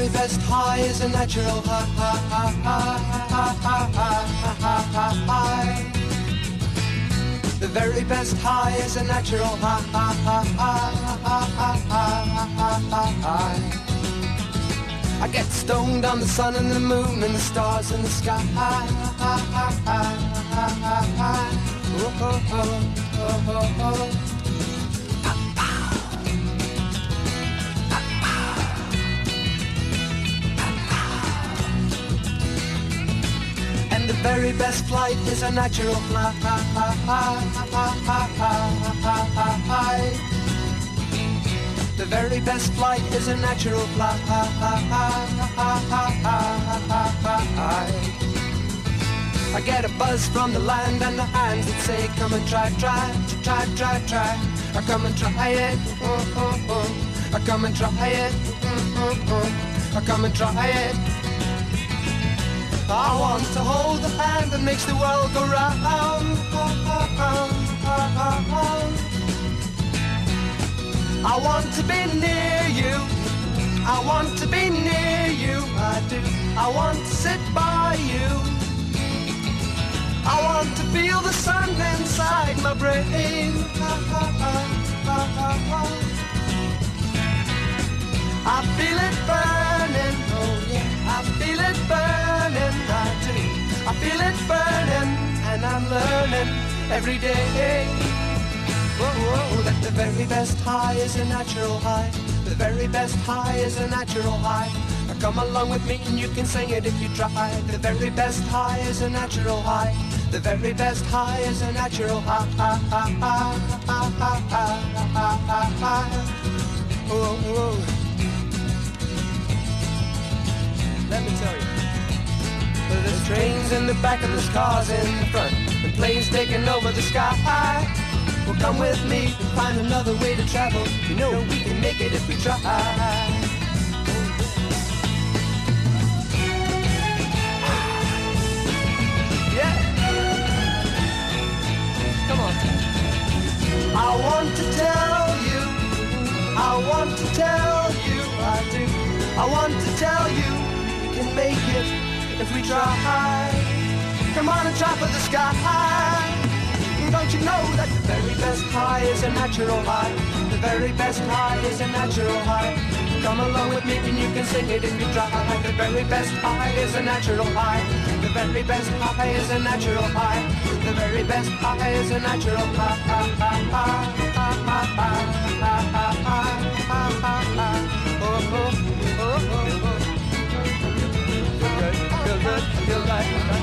very best high is a natural high. The very best high is a natural high. I get stoned on the sun and the moon and the stars in the sky. And the very best flight is a natural flight. The very best flight is a natural flight. I get a buzz from the land and the hands that say, come and try. I come and try it. I come and try it. I come and try it. I want to hold the hand that makes the world go round. I want to be near you. I want to be near you. I do. I want to sit by you. I want to feel the sun inside my brain. I feel it burning. Oh yeah. I feel it burning. I do. I feel it burning, and I'm learning every day. Whoa, that the very best high is a natural high. The very best high is a natural high. Now come along with me and you can sing it if you try. The very best high is a natural high. The very best high is a natural high. Whoa. Let me tell you. There's trains in the back and there's cars in the front, and planes taking over the sky. Well, come with me and find another way to travel. You know we can make it if we try. Yeah. Come on. I want to tell you. I want to tell you. I do. I want to tell you we can make it if we try. Come on and try for the sky. Don't you know that the very best high is a natural high? The very best high is a natural high. Come along with me and you can sing it if you try. The very best high is a natural high. The very best high is a natural high. The very best high is a natural high. Feel good, feel good, feel like